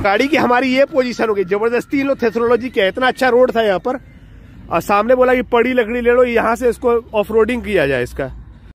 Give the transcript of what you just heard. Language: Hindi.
गाड़ी की हमारी ये पोजीशन हो गई, जबरदस्ती इन लोग थेस्नोलॉजी किया, इतना अच्छा रोड था यहाँ पर और सामने बोला कि पड़ी लकड़ी ले लो, यहाँ से इसको ऑफ रोडिंग किया जाए इसका।